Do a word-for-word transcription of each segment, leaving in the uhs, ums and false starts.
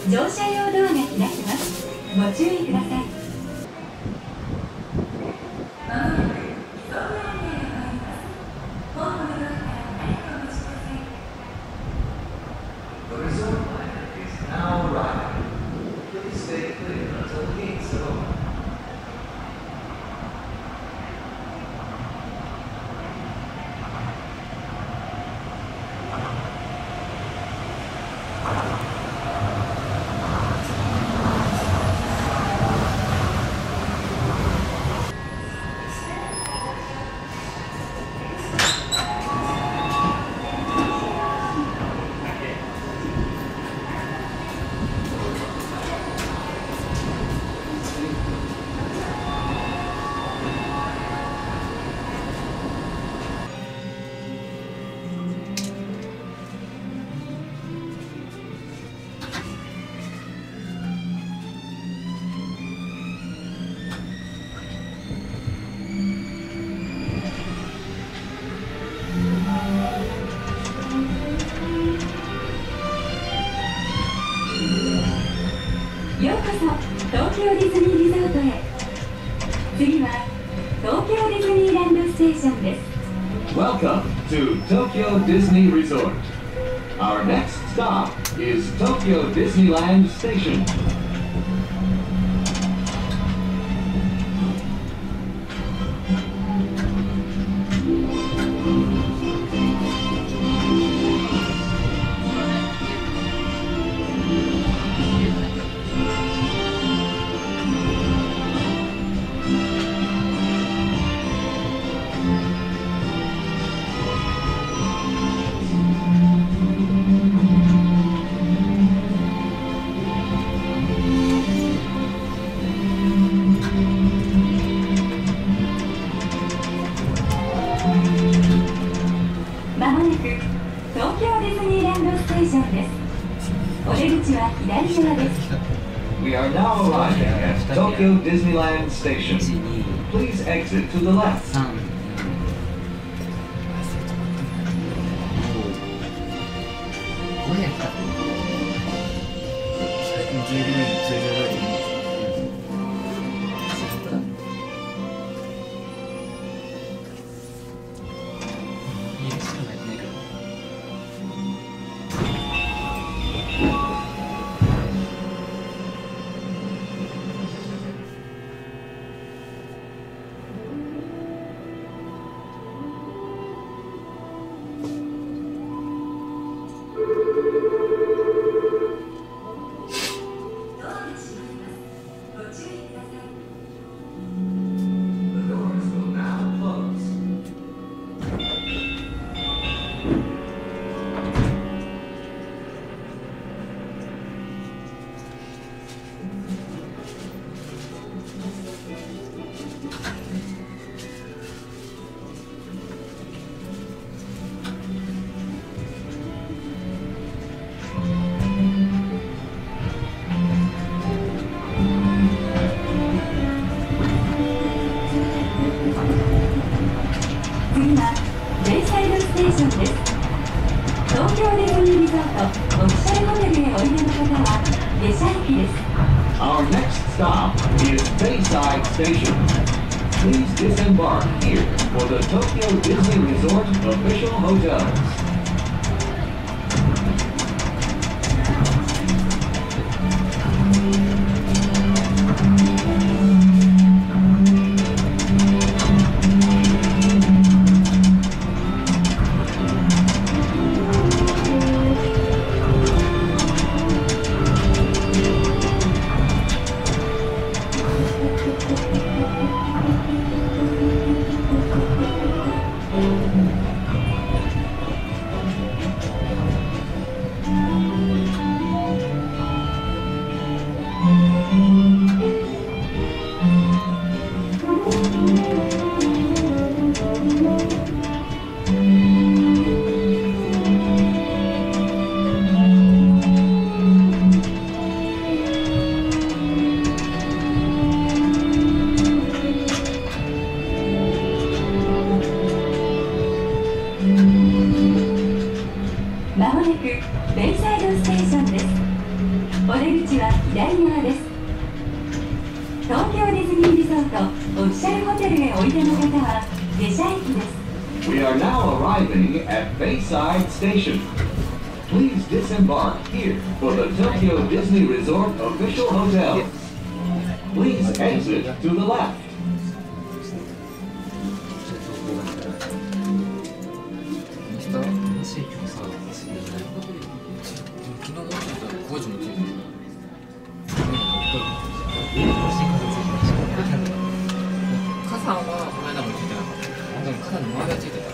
乗車用ドアが開きます。ご注意ください。 The resort liner is now arriving. Please stay clear until the gates are open. ようこそ東京ディズニーリゾートへ。次は東京ディズニーランドステーションです。 Welcome to Tokyo Disney Resort. Our next stop is Tokyo Disneyland Station. We are now arriving at Tokyo Disneyland Station. Please exit to the left. 東京ディズニーリゾートオフィシャルホテルへおいでの方は下車駅です。 Our next stop is Bayside Station. Please disembark here for the Tokyo Disney Resort official hotels. お出口は左側です。東京ディズニーリゾートオフィシャルホテルへおいでの方は下車駅です。 We are now arriving at Bayside Station. Please disembark here for the Tokyo Disney Resort official hotels. Please exit to the left. 傘はこの間もついてなかった。でも傘に周りがついてた。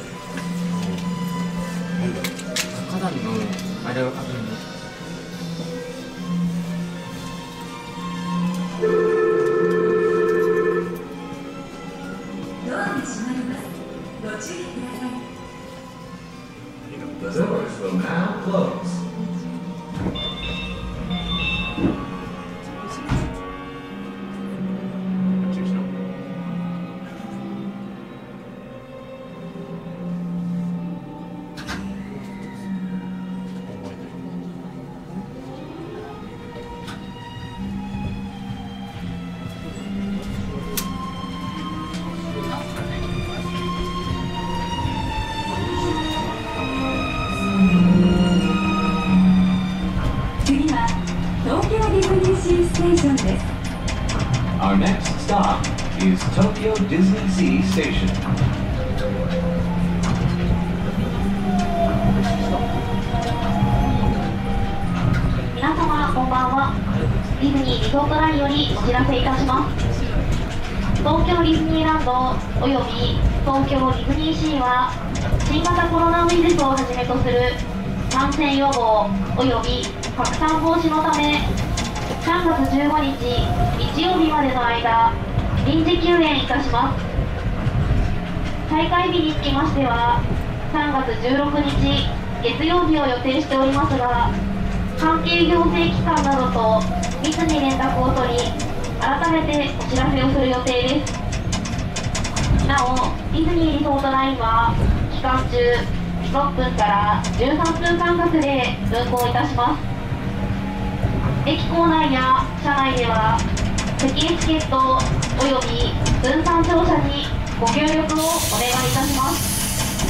花壇のあれを確認。 ドアが閉まります。ご注意ください。 The doors will now close. 次は東京ディズニーシーステーションです。 Our next stop is Tokyo Disney Sea Station. 皆様こんばんは。ディズニーリゾートラインよりお知らせいたします。東京ディズニーランドおよび東京ディズニーシーは新型コロナウイルスをはじめとする感染予防および拡散防止のためさんがつじゅうごにち日曜日までの間臨時休園いたします。再開日につきましてはさんがつじゅうろくにち月曜日を予定しておりますが、関係行政機関などと密に連絡を取り改めてお知らせをする予定です。なおディズニーリゾートラインは期間中ろっぷんからじゅうさんぷん間隔で運行いたします。駅構内や車内では席エチケットおよび分散乗車にご協力をお願いいたします。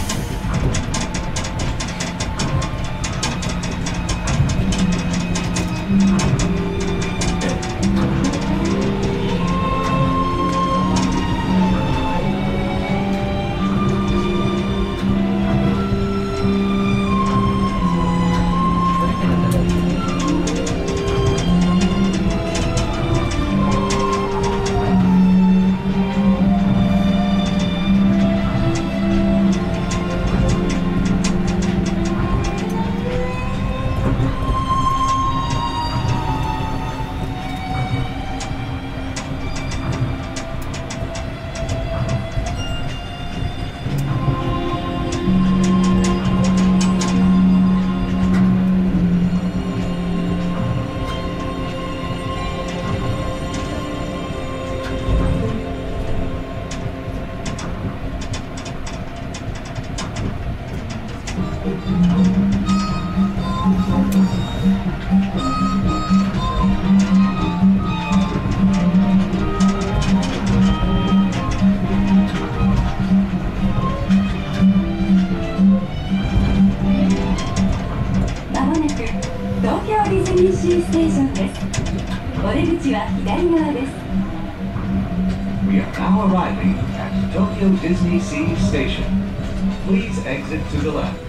まもなく東京ディズニーシーステーションです。お出口は左側です。 We are now arriving at Tokyo Disney Sea Station. Please exit to the left.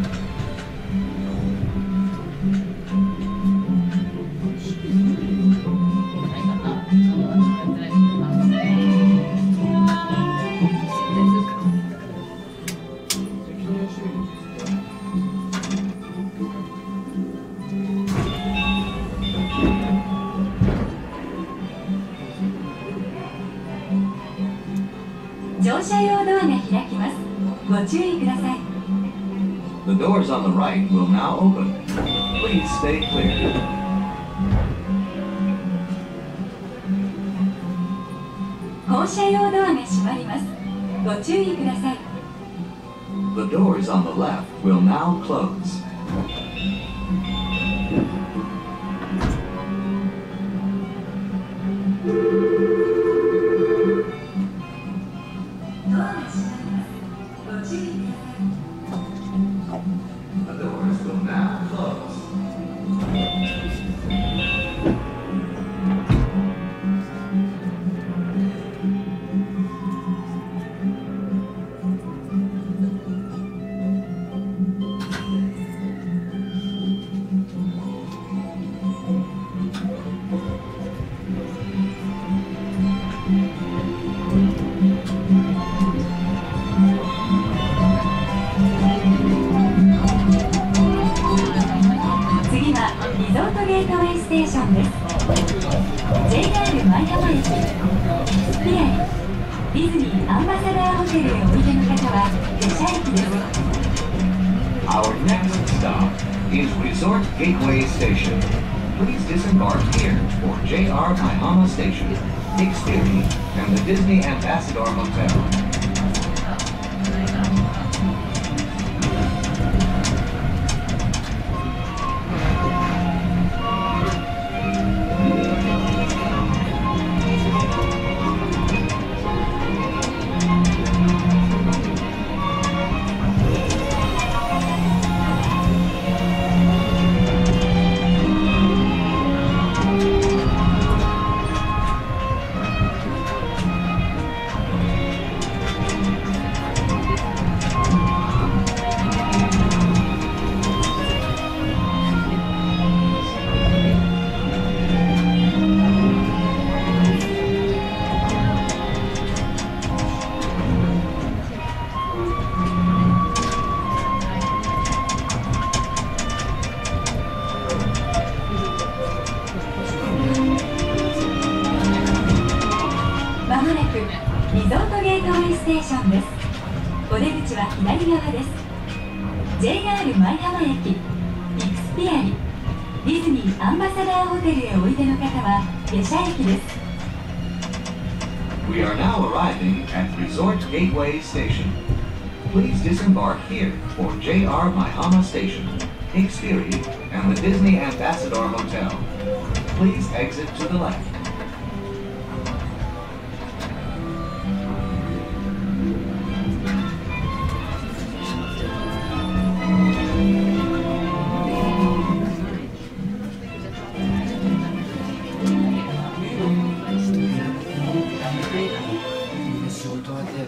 乗車用ドアが開きます。ご注意ください。 The doors on the right will now open. Please stay clear. 降車用ドアが閉まります。ご注意ください。 The doors on the left will now close. ョンです。 ジェイアール 舞浜駅、ピアリ、ディズニーアンバサダーホテルへおいでの方は下車駅です。 Our next stop is Resort Gateway Station. Please disembark here for J R Maihama Station, Xfinity, and the Disney Ambassador Hotel. リゾートゲートウェイステーションです。お出口は左側です。 ジェイアール 舞浜駅、イクスピアリ、ディズニーアンバサダーホテルへおいでの方は下車駅です。 We are now arriving at Resort Gateway Station. Please disembark here for J R Maihama Station, Xfinity, and the Disney Ambassador Hotel. Please exit to the left. 仕事はで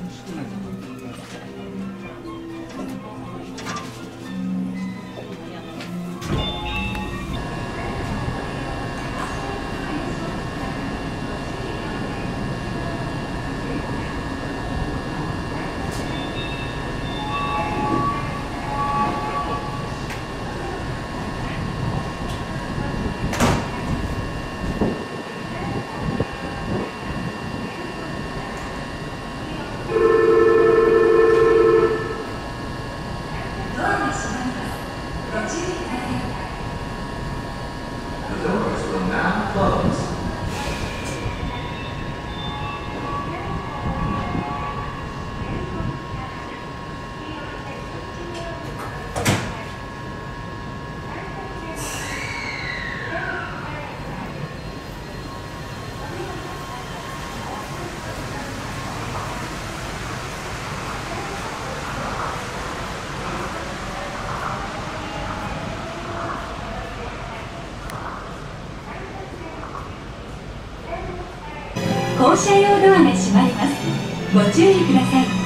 降車用ドアが閉まります。ご注意ください。